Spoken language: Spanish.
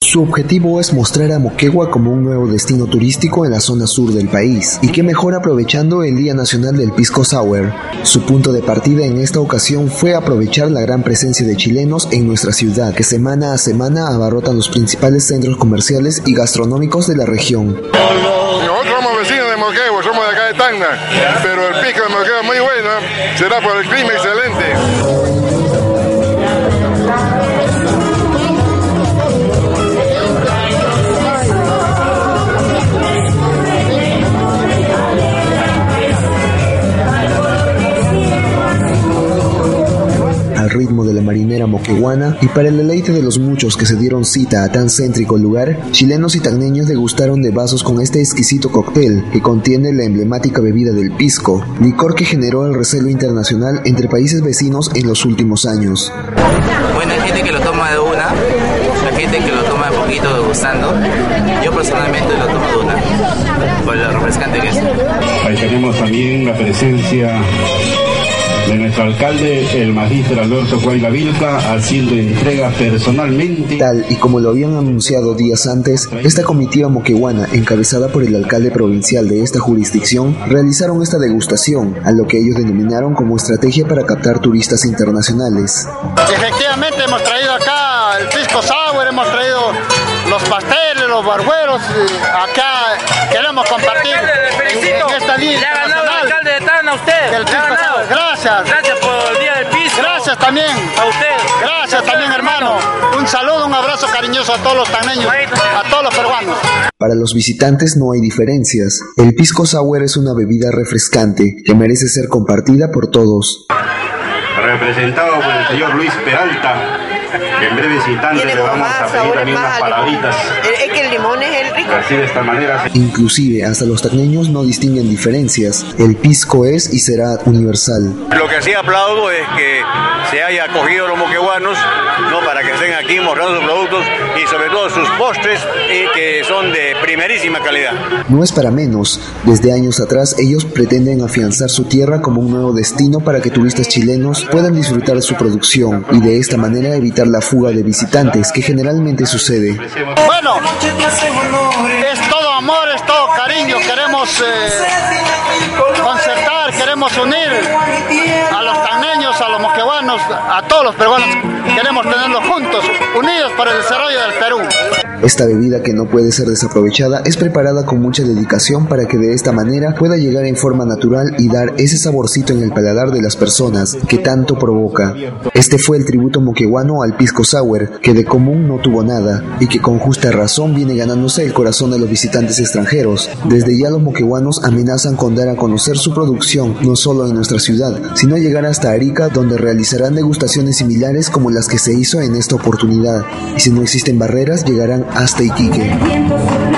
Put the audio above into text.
Su objetivo es mostrar a Moquegua como un nuevo destino turístico en la zona sur del país, y qué mejor aprovechando el Día Nacional del Pisco Sour. Su punto de partida en esta ocasión fue aprovechar la gran presencia de chilenos en nuestra ciudad, que semana a semana abarrotan los principales centros comerciales y gastronómicos de la región. Nosotros somos vecinos de Moquegua, somos de acá de Tacna, pero el pisco de Moquegua es muy bueno, será por el clima excelente. Al ritmo de la marinera moqueguana y para el deleite de los muchos que se dieron cita a tan céntrico lugar, chilenos y tacneños degustaron de vasos con este exquisito cóctel que contiene la emblemática bebida del pisco, licor que generó el recelo internacional entre países vecinos en los últimos años. Bueno, hay gente que lo toma de una, hay gente que lo toma de poquito degustando. Yo personalmente lo tomo de una, por lo refrescante que es. Ahí tenemos también la presencia de nuestro alcalde, el magíster Alberto Cuayla Vilca, haciendo entrega personalmente. Tal y como lo habían anunciado días antes, esta comitiva moqueguana, encabezada por el alcalde provincial de esta jurisdicción, realizaron esta degustación, a lo que ellos denominaron como estrategia para captar turistas internacionales. Efectivamente hemos traído acá el pisco sour, hemos traído los pasteles, los barbueros, acá queremos compartir en esta día internacional. Alcalde de Tacna, usted. El pisco sour. Gracias. Gracias por el día del pisco. Gracias también. A usted. Gracias también, hermano. Un saludo, un abrazo cariñoso a todos los tacneños, a todos los peruanos. Para los visitantes no hay diferencias. El pisco sour es una bebida refrescante que merece ser compartida por todos. Representado por el señor Luis Peralta, que en breves instantes le vamos a pedir también unas palabritas. Es que el limón es el rico. Así de esta manera. Inclusive hasta los tacneños no distinguen diferencias. El pisco es y será universal. Lo que sí aplaudo es que se haya acogido a los moqueguanos, ¿no?, para que estén aquí mostrando sus productos y sobre todo sus postres, que son de primerísima calidad. No es para menos. Desde años atrás ellos pretenden afianzar su tierra como un nuevo destino para que turistas chilenos puedan disfrutar de su producción y de esta manera evitar la fuga de visitantes que generalmente sucede. Bueno, es todo amor, es todo cariño, queremos concertar, queremos unir a los tacneños, a los moqueguanos, a todos los peruanos, queremos tenerlos juntos, unidos para el desarrollo del Perú. Esta bebida, que no puede ser desaprovechada, es preparada con mucha dedicación para que de esta manera pueda llegar en forma natural y dar ese saborcito en el paladar de las personas que tanto provoca. Este fue el tributo moqueguano al pisco sour, que de común no tuvo nada y que con justa razón viene ganándose el corazón de los visitantes extranjeros. Desde ya los moqueguanos amenazan con dar a conocer su producción no solo en nuestra ciudad, sino llegar hasta Arica, donde realizarán degustaciones similares como las que se hizo en esta oportunidad, y si no existen barreras llegarán hasta Iquique.